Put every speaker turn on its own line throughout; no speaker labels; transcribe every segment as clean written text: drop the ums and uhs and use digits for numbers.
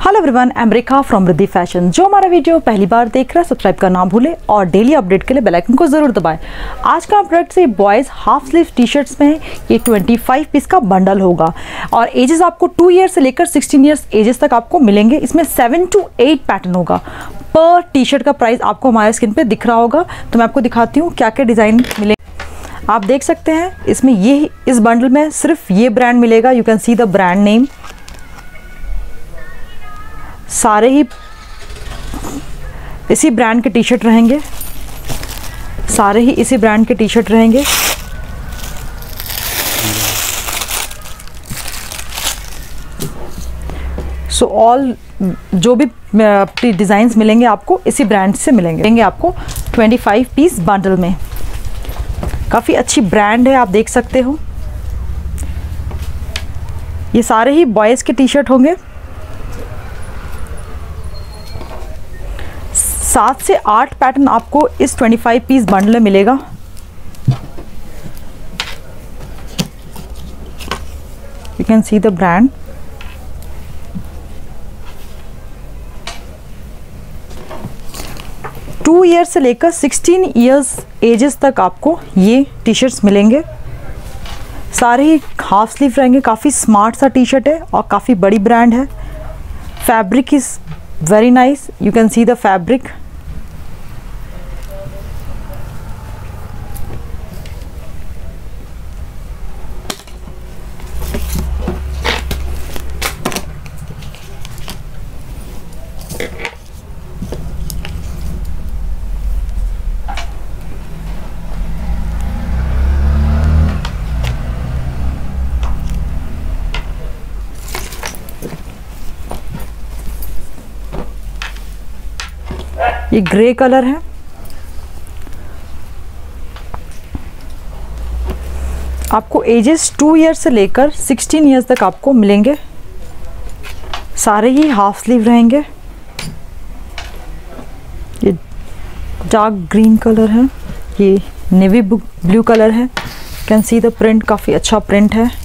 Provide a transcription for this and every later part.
Hello everyone, I am Rekha from Riddhi fashion. जो हमारा video पहली बार देख रहा है सब्सक्राइब करना ना भूले और डेली अपडेट के लिए बेल आइकन को जरूर दबाएं। आज का प्रोडक्ट से boys half sleeve T shirts में ये 25 पीस का बंडल होगा और एजेस आपको 2 ईयर से लेकर 16 ईयर्स एजेस तक आपको मिलेंगे। इसमें 7 to 8 पैटर्न होगा। पर टी शर्ट का प्राइस आपको हमारे स्क्रीन पर दिख रहा होगा, तो मैं आपको दिखाती हूँ क्या क्या डिज़ाइन मिलेंगे। आप देख सकते हैं इसमें ये इस बंडल में सिर्फ ये ब्रांड मिलेगा। You can see the brand name. सारे ही इसी ब्रांड के टी शर्ट रहेंगे, सारे ही इसी ब्रांड के टी शर्ट रहेंगे। सो ऑल जो भी डिज़ाइंस मिलेंगे आपको इसी ब्रांड से मिलेंगे आपको 25 पीस बंडल में। काफ़ी अच्छी ब्रांड है, आप देख सकते हो। ये सारे ही बॉयज़ के टी शर्ट होंगे। 7 से 8 पैटर्न आपको इस 25 पीस बंडल में मिलेगा। You can see the brand. Two year से लेकर 16 ईयर्स एजेस तक आपको ये टी शर्ट्स मिलेंगे। सारे ही हाफ स्लीव रहेंगे। काफ़ी स्मार्ट सा टी शर्ट है और काफ़ी बड़ी ब्रांड है। Fabric is very nice. You can see the fabric. ये ग्रे कलर है। आपको एजेस 2 ईयर से लेकर 16 ईयर्स तक आपको मिलेंगे। सारे ही हाफ स्लीव रहेंगे। ये डार्क ग्रीन कलर है, ये नेवी ब्लू कलर है। कैन सी द प्रिंट, काफ़ी अच्छा प्रिंट है।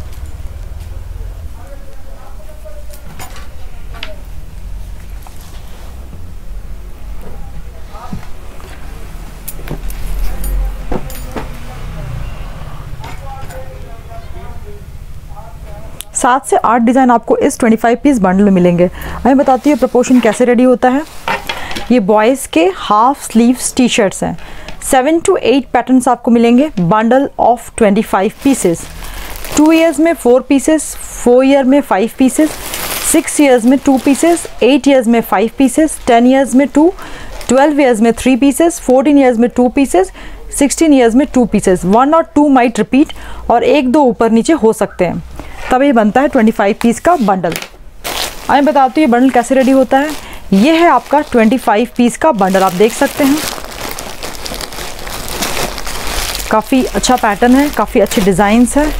सात से 8 डिज़ाइन आपको इस 25 पीस बंडल में मिलेंगे। मैं बताती हूँ प्रोपोर्शन कैसे रेडी होता है। ये बॉयज़ के हाफ स्लीव्स टी शर्ट्स हैं। 7 to 8 पैटर्न्स आपको मिलेंगे। Bundle of 25 pieces. 2 ईयर्स में 4 पीसेस, 4 ईयर में 5 पीसेस, 6 ईयर्स में 2 पीसेस, 8 ईयर्स में 5 पीसेस, 10 ईयर्स में 2, 12 ईयर्स में 3 पीसेस, 14 ईयर्स में 2 पीसेस, 16 ईयर्स में 2 पीसेस। 1 और 2 माइट रिपीट और 1-2 ऊपर नीचे हो सकते हैं, तब ये बनता है 25 पीस का बंडल। मैं बताती हूँ ये बंडल कैसे रेडी होता है। ये है आपका 25 पीस का बंडल। आप देख सकते हैं काफ़ी अच्छा पैटर्न है, काफ़ी अच्छे डिज़ाइंस है।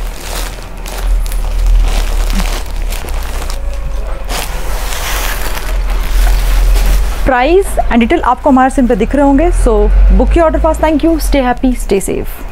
प्राइस एंड डिटेल आपको हमारे सिम पे दिख रहे होंगे। So book your order fast. Thank you. Stay happy, stay safe.